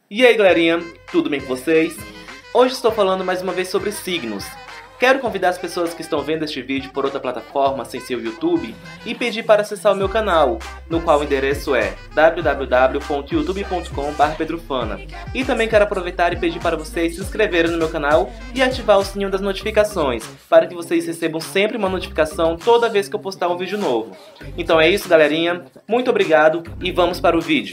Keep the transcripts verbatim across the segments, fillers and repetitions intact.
E aí galerinha, tudo bem com vocês? Hoje estou falando mais uma vez sobre signos. Quero convidar as pessoas que estão vendo este vídeo por outra plataforma sem ser o YouTube e pedir para acessar o meu canal, no qual o endereço é w w w ponto youtube ponto com barra pedrofana. E também quero aproveitar e pedir para vocês se inscreverem no meu canal e ativar o sininho das notificações, para que vocês recebam sempre uma notificação toda vez que eu postar um vídeo novo. Então é isso galerinha, muito obrigado e vamos para o vídeo.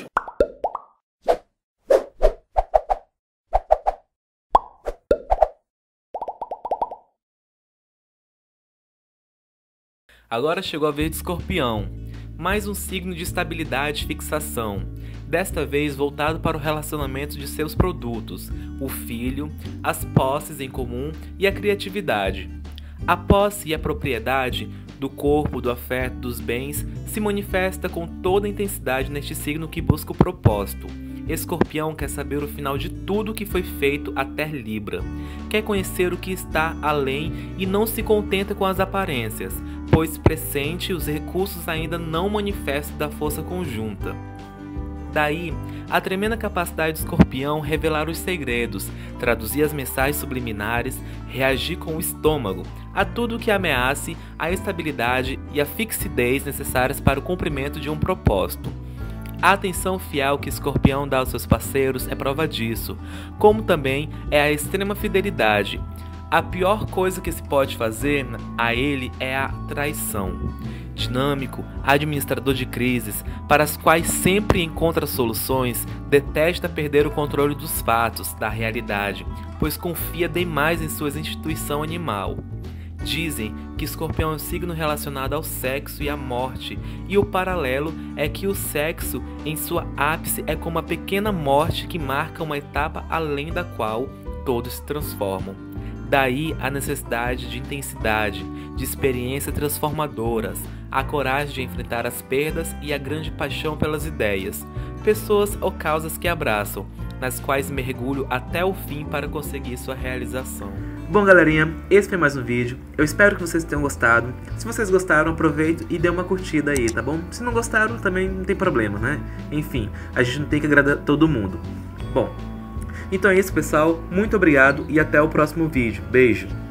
Agora chegou a vez de Escorpião, mais um signo de estabilidade e fixação, desta vez voltado para o relacionamento de seus produtos, o filho, as posses em comum e a criatividade. A posse e a propriedade do corpo, do afeto, dos bens se manifesta com toda a intensidade neste signo que busca o propósito. Escorpião quer saber o final de tudo que foi feito até Libra. Quer conhecer o que está além e não se contenta com as aparências, pois pressente os recursos ainda não manifestos da força conjunta. Daí, a tremenda capacidade do Escorpião revelar os segredos, traduzir as mensagens subliminares, reagir com o estômago a tudo que ameace a estabilidade e a fixidez necessárias para o cumprimento de um propósito. A atenção fiel que Escorpião dá aos seus parceiros é prova disso, como também é a extrema fidelidade. A pior coisa que se pode fazer a ele é a traição. Dinâmico, administrador de crises, para as quais sempre encontra soluções, detesta perder o controle dos fatos, da realidade, pois confia demais em sua instituição animal. Dizem que Escorpião é um signo relacionado ao sexo e à morte, e o paralelo é que o sexo, em sua ápice, é como uma pequena morte que marca uma etapa além da qual todos se transformam. Daí a necessidade de intensidade, de experiências transformadoras, a coragem de enfrentar as perdas e a grande paixão pelas ideias, pessoas ou causas que abraçam, nas quais mergulho até o fim para conseguir sua realização. Bom galerinha, esse foi mais um vídeo, eu espero que vocês tenham gostado. Se vocês gostaram, aproveita e dê uma curtida aí, tá bom? Se não gostaram, também não tem problema, né? Enfim, a gente não tem que agradar todo mundo. Bom, então é isso pessoal, muito obrigado e até o próximo vídeo. Beijo!